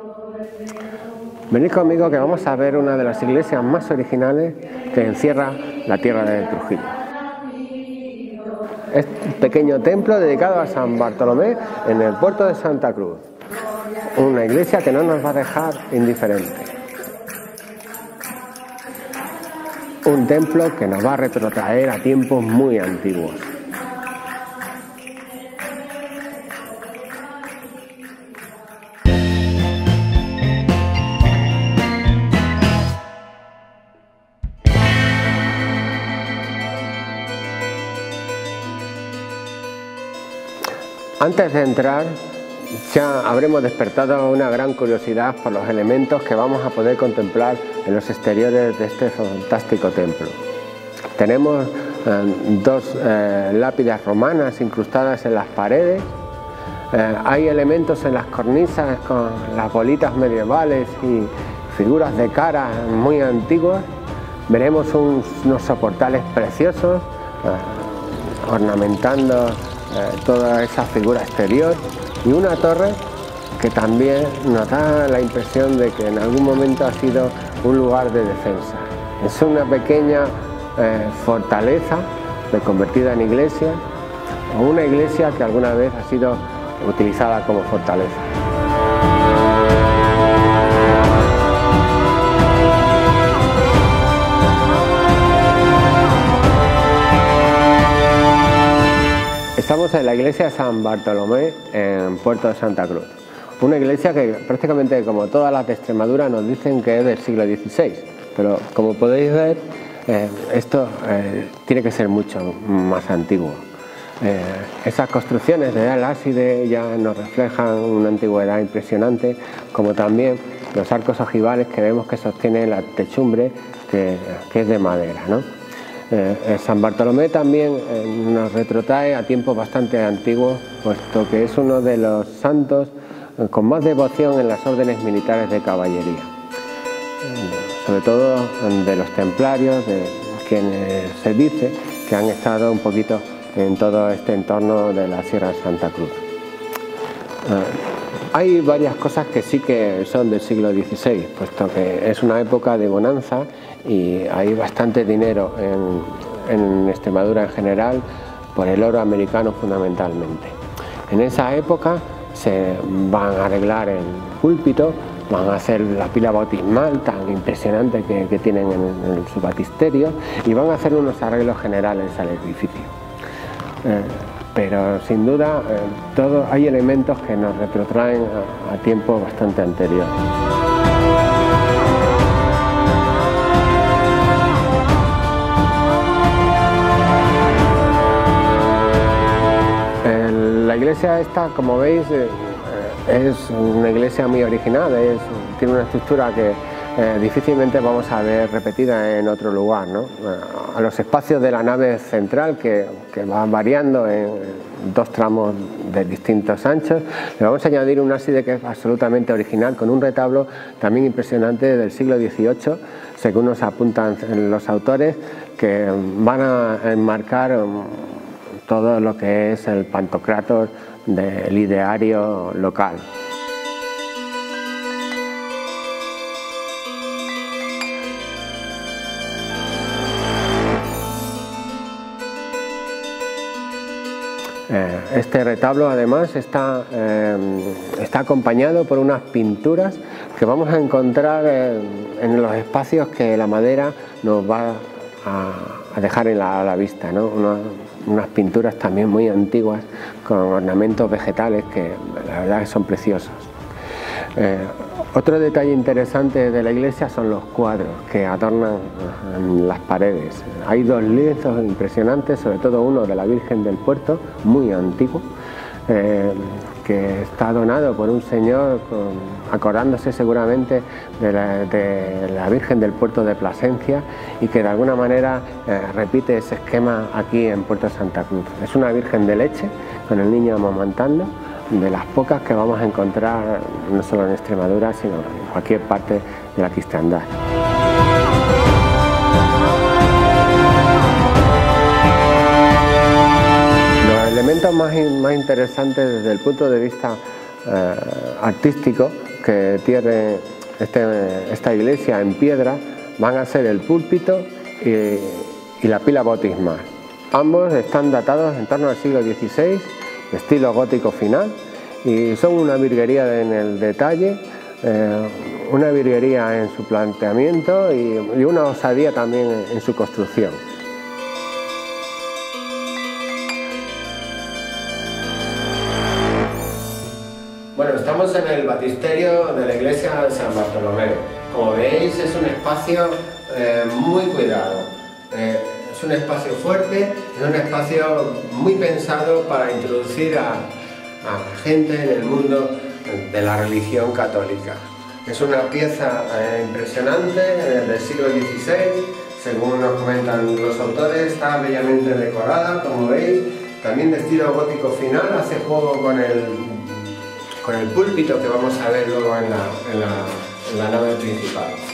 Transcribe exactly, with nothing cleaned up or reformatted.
Venid conmigo que vamos a ver una de las iglesias más originales que encierra la tierra de Trujillo. Es un pequeño templo dedicado a San Bartolomé en el puerto de Santa Cruz. Una iglesia que no nos va a dejar indiferentes. Un templo que nos va a retrotraer a tiempos muy antiguos. Antes de entrar, ya habremos despertado una gran curiosidad por los elementos que vamos a poder contemplar en los exteriores de este fantástico templo. Tenemos eh, dos eh, lápidas romanas incrustadas en las paredes, eh, hay elementos en las cornisas con las bolitas medievales y figuras de cara muy antiguas. Veremos un, unos soportales preciosos eh, ornamentando eh, toda esa figura exterior, y una torre que también nos da la impresión de que en algún momento ha sido un lugar de defensa. Es una pequeña eh, fortaleza reconvertida en iglesia, o una iglesia que alguna vez ha sido utilizada como fortaleza. Estamos en la iglesia de San Bartolomé en Puerto de Santa Cruz. Una iglesia que prácticamente, como todas las de Extremadura, nos dicen que es del siglo dieciséis, pero como podéis ver, eh, esto eh, tiene que ser mucho más antiguo. Eh, esas construcciones de edad ábside ya nos reflejan una antigüedad impresionante, como también los arcos ojivales que vemos que sostienen la techumbre, que, que es de madera, ¿no? Eh, San Bartolomé también eh, nos retrotrae a tiempos bastante antiguos, puesto que es uno de los santos eh, con más devoción en las órdenes militares de caballería, eh, sobre todo de los templarios, de quienes se dice que han estado un poquito en todo este entorno de la Sierra de Santa Cruz. Eh, hay varias cosas que sí que son del siglo dieciséis, puesto que es una época de bonanza y hay bastante dinero en, en Extremadura en general, por el oro americano fundamentalmente. En esa época se van a arreglar el púlpito, van a hacer la pila bautismal tan impresionante que, que tienen en, en su baptisterio, y van a hacer unos arreglos generales al edificio. Eh, pero sin duda eh, todo, hay elementos que nos retrotraen a, a tiempos bastante anteriores. La iglesia esta, como veis, eh, es una iglesia muy original, es, tiene una estructura que eh, difícilmente vamos a ver repetida en otro lugar, ¿no? A los espacios de la nave central, que, que van variando en dos tramos de distintos anchos, le vamos a añadir un ábside que es absolutamente original, con un retablo también impresionante del siglo dieciocho, según nos apuntan los autores, que van a enmarcar todo lo que es el Pantocrator del ideario local. Este retablo además está, eh, está acompañado por unas pinturas que vamos a encontrar eh, en los espacios que la madera nos va a, a dejar en la, a la vista, ¿no? Una, unas pinturas también muy antiguas con ornamentos vegetales que la verdad son preciosos. Eh, otro detalle interesante de la iglesia son los cuadros que adornan las paredes. Hay dos lienzos impresionantes, sobre todo uno de la Virgen del Puerto, muy antiguo, eh, que está donado por un señor con, acordándose seguramente de la, de la Virgen del Puerto de Plasencia, y que de alguna manera eh, repite ese esquema aquí en Puerto de Santa Cruz. Es una Virgen de leche con el niño amamantando, de las pocas que vamos a encontrar no solo en Extremadura, sino en cualquier parte de la cristiandad. Los elementos más, más interesantes desde el punto de vista eh, artístico que tiene este, esta iglesia en piedra van a ser el púlpito y, y la pila bautismal. Ambos están datados en torno al siglo dieciséis, de estilo gótico final, y son una virguería en el detalle, eh, una virguería en su planteamiento y, y una osadía también en, en su construcción. Bueno, estamos en el baptisterio de la iglesia de San Bartolomeo. Como veis, es un espacio eh, muy cuidado. Eh, es un espacio fuerte, es un espacio muy pensado para introducir a, a gente en el mundo de la religión católica. Es una pieza eh, impresionante del siglo dieciséis, según nos comentan los autores, está bellamente decorada, como veis, también de estilo gótico final, hace juego con el con el púlpito que vamos a ver luego en la, en la, en la nave principal.